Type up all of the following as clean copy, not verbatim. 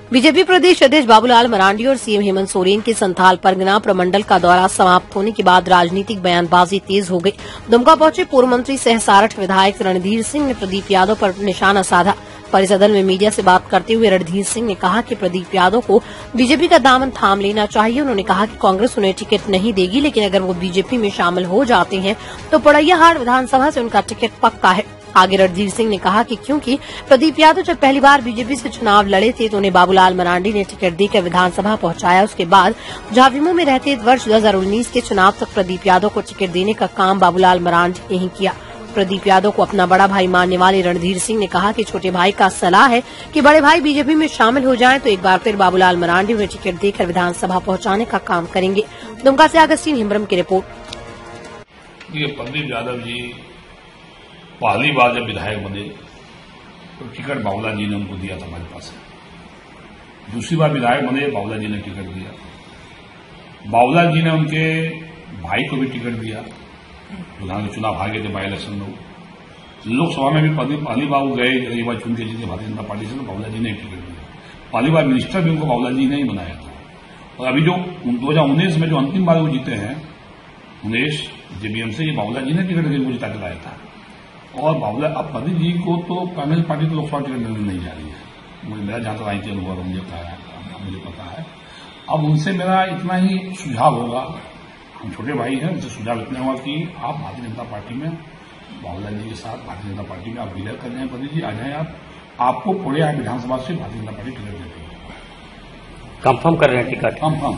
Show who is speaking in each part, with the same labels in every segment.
Speaker 1: BJP प्रदेश अध्यक्ष बाबूलाल मरांडी और CM Hemant Soren के संथाल परगना प्रमंडल का दौरा समाप्त होने के बाद राजनीतिक बयानबाजी तेज हो गई। दुमका पहुंचे पूर्व मंत्री सह सारठ विधायक रणधीर सिंह ने प्रदीप यादव पर निशाना साधा। परिसदन में मीडिया से बात करते हुए रणधीर सिंह ने कहा कि प्रदीप यादव को बीजेपी का दामन थाम लेना चाहिए। उन्होंने कहा कि कांग्रेस उन्हें टिकट नहीं देगी, लेकिन अगर वो बीजेपी में शामिल हो जाते हैं तो पड़ैयाहाट विधानसभा से उनका टिकट पक्का है। आगे रणधीर सिंह ने कहा कि क्योंकि प्रदीप यादव जब पहली बार बीजेपी से चुनाव लड़े थे तो उन्हें बाबूलाल मरांडी ने टिकट देकर विधानसभा पहुंचाया। उसके बाद झाविमो में रहते वर्ष 2019 के चुनाव तक प्रदीप यादव को टिकट देने का काम बाबूलाल मरांडी ने ही किया। प्रदीप यादव को अपना बड़ा भाई मानने वाले रणधीर सिंह ने कहा कि छोटे भाई का सलाह है कि बड़े भाई बीजेपी में शामिल हो जाएं तो एक बार फिर बाबूलाल मरांडी उन्हें टिकट देकर विधानसभा पहुंचाने का काम करेंगे। दुमका से अगस्तीन हिम्ब्रम की रिपोर्ट।
Speaker 2: प्रदीप यादव जी पहली बार जब विधायक बने तो टिकट बाबूलाल जी ने उनको दिया था हमारे पास। दूसरी बार विधायक बने बाबूलाल जी ने टिकट दिया। बाबूलाल जी ने उनके भाई को भी टिकट दिया। विधान चुनाव हारे थे बाई इलेक्शन में। लोकसभा में भी पहली बार वो गए, एक बार चुन के जीते भारतीय जनता पार्टी से, तो बाबूलाल जी ने टिकट दिया। पहली बार मिनिस्टर भी उनको बाबूलाल जी ने ही बनाया था। और अभी जो 2019 में जो अंतिम बार वो जीते हैं 19 जेबीएम से, ये बाबूलाल जी ने टिकट देकर वो जिता के लाया था। और बाबूलाल अब प्रदीप जी को तो कांग्रेस पार्टी तो लोकसभा टिकट देने नहीं जा रही है। मेरा जहां तक राजनीतिक अनुभव मुझे पता है। अब उनसे मेरा इतना ही सुझाव होगा, हम छोटे भाई हैं, उनसे सुझाव इतना होगा कि आप भारतीय जनता पार्टी में बाबूलाल जी के साथ भारतीय जनता पार्टी में आप विलय कर जाएं। प्रदीप जी आ जाएं, आपको पूरे विधानसभा से भारतीय जनता पार्टी टिकट देती है।
Speaker 3: कंफर्म कर रहे हैं टिकट?
Speaker 2: कंफर्म।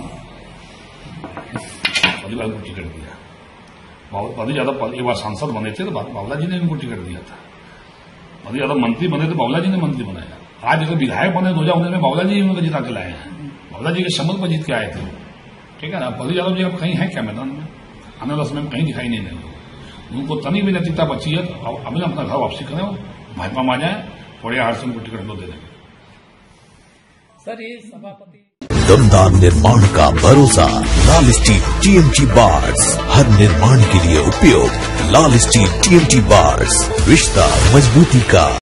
Speaker 2: बाबूलाल को टिकट दिया। प्रदीप यादव एक बार सांसद बने थे तो बाबूलाल जी ने उनको टिकट दिया था। प्रदीप यादव मंत्री बने तो बाबूलाल जी ने मंत्री बनाया। आज अगर विधायक बने 2019 में बाबूलाल जी उनको जिता के लाए हैं। बाबूलाल जी के समझ पर जीत के आए थे, ठीक है ना। प्रदीप यादव जी अब कहीं है क्या मैदान में? आने वाले समय में कहीं दिखाई नहीं देंगे। उनको तनी भी नैतिकता बची है तो अभी अपना घर वापसी करें, भाजपा में आ जाए, पड़ैयाहाट से उनको टिकट दे देंगे।
Speaker 3: सर ये सभापति
Speaker 4: दमदार निर्माण का भरोसा लाल स्टील टीएमटी बार्स, हर निर्माण के लिए उपयोग। लाल स्टील टीएमटी बार्स, रिश्ता मजबूती का।